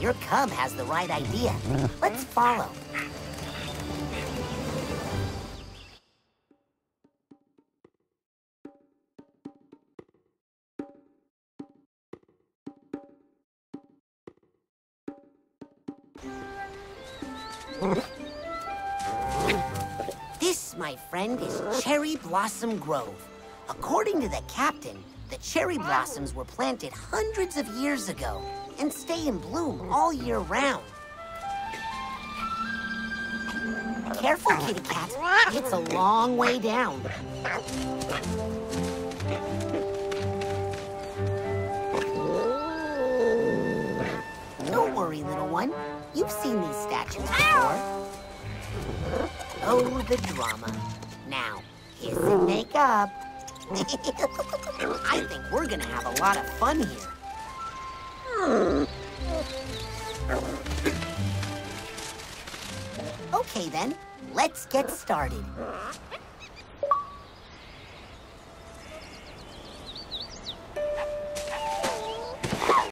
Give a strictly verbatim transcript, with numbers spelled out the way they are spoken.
Your cub has the right idea. Let's follow. This, my friend, is Cherry Blossom Grove. According to the captain, the cherry blossoms were planted hundreds of years ago and stay in bloom all year round. Careful, kitty cat. It's a long way down. Don't worry, little one. You've seen these statues before. Oh, the drama. Now, kiss and make up. I think we're gonna have a lot of fun here. Okay then, let's get started.